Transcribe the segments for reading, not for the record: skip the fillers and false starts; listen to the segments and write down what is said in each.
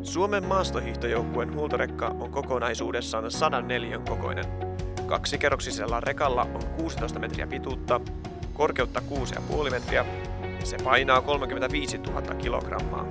Suomen maastohiihtojoukkueen huoltorekka on kokonaisuudessaan 100 neliön kokoinen. Kaksikerroksisella rekalla on 16 metriä pituutta, korkeutta 6,5 metriä ja se painaa 35 000 kilogrammaa.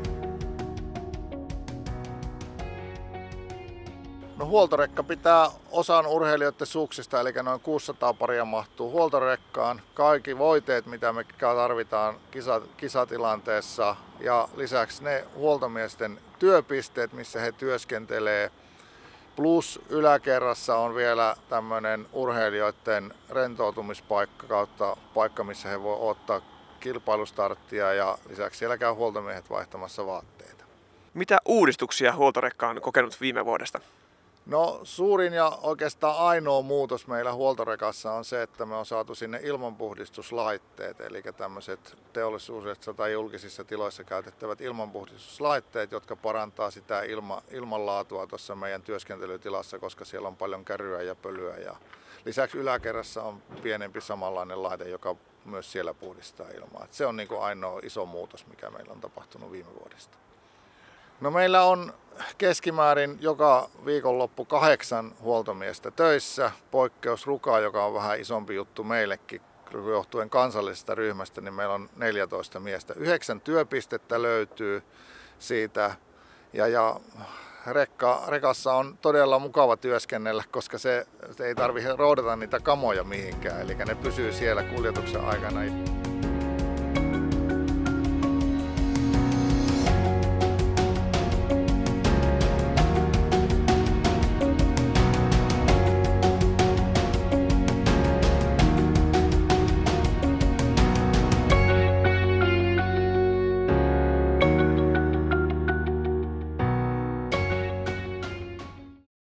No, huoltorekka pitää osan urheilijoiden suksista, eli noin 600 paria mahtuu huoltorekkaan. Kaikki voiteet, mitä me tarvitaan kisatilanteessa, ja lisäksi ne huoltomiesten työpisteet, missä he työskentelee. Plus yläkerrassa on vielä tämmöinen urheilijoiden rentoutumispaikka kautta paikka, missä he voi ottaa kilpailustarttia, ja lisäksi siellä käy huoltomiehet vaihtamassa vaatteita. Mitä uudistuksia huoltorekka on kokenut viime vuodesta? No, suurin ja oikeastaan ainoa muutos meillä huoltorekassa on se, että me on saatu sinne ilmanpuhdistuslaitteet, eli tämmöiset teollisuudessa tai julkisissa tiloissa käytettävät ilmanpuhdistuslaitteet, jotka parantaa sitä ilmanlaatua tuossa meidän työskentelytilassa, koska siellä on paljon käryä ja pölyä. Ja lisäksi yläkerrassa on pienempi samanlainen laite, joka myös siellä puhdistaa ilmaa. Se on niin kuin ainoa iso muutos, mikä meillä on tapahtunut viime vuodesta. No, meillä on keskimäärin joka viikonloppu 8 huoltomiestä töissä. Poikkeus Ruka, joka on vähän isompi juttu meillekin johtuen kansallisesta ryhmästä, niin meillä on 14 miestä. 9 työpistettä löytyy siitä ja rekassa on todella mukava työskennellä, koska se ei tarvitse roudata niitä kamoja mihinkään, eli ne pysyy siellä kuljetuksen aikana.